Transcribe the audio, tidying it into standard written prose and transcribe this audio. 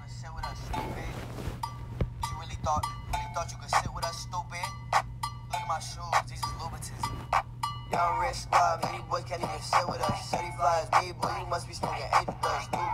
even sit with us, stupid? You really thought you could sit with us, stupid? Look at my shoes, these is Louboutins. Young rich squad, many boys can't even sit with us. 35 is me, boy, you must be smoking 8 to dust.